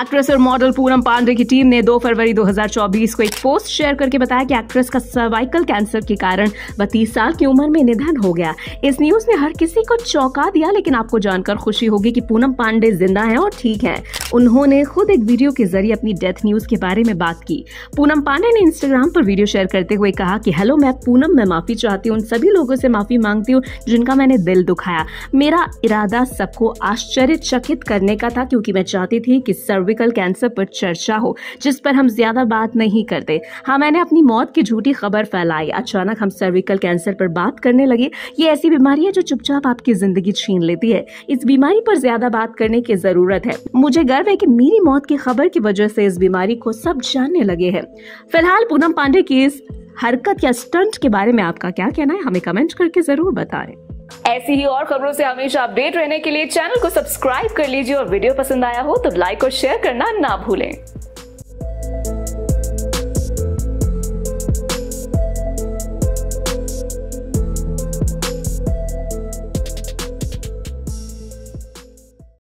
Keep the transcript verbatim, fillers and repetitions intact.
Actress और model Poonam Pandey की team ने दो फरवरी दो हज़ार चौबीस को एक पोस्ट शेयर करके बताया कि एक्ट्रेस का सर्वाइकल कैंसर के कारण बत्तीस साल की उम्र में निधन हो गया। इस न्यूज ने हर किसी को चौंका दिया, लेकिन आपको जानकर खुशी होगी कि पूनम पांडे जिंदा हैं और ठीक हैं। उन्होंने खुद एक वीडियो के जरिए अपनी डेथ न्यूज के बारे में बात की। पूनम पांडे ने इंस्टाग्राम पर वीडियो शेयर करते हुए कहा कि हेलो, मैं पूनम, मैं माफी चाहती हूँ, उन सभी लोगों से माफी मांगती हूँ जिनका मैंने दिल दुखाया। मेरा इरादा सबको आश्चर्यचकित करने का था, क्योंकि मैं चाहती थी कि सर्विकल कैंसर पर चर्चा हो जिस पर हम ज्यादा बात नहीं करते। हाँ, मैंने अपनी मौत की झूठी खबर फैलाई। अचानक हम सर्विकल कैंसर पर बात करने लगे। ये ऐसी बीमारी है जो चुपचाप आपकी जिंदगी छीन लेती है। इस बीमारी पर ज्यादा बात करने की जरूरत है। मुझे गर्व है कि मेरी मौत की खबर की वजह से इस बीमारी को सब जानने लगे हैं। फिलहाल पूनम पांडे की इस हरकत या स्टंट के बारे में आपका क्या कहना है, हमें कमेंट करके जरूर बताएं। ऐसी ही और खबरों से हमेशा अपडेट रहने के लिए चैनल को सब्सक्राइब कर लीजिए और वीडियो पसंद आया हो तो लाइक और शेयर करना ना भूलें।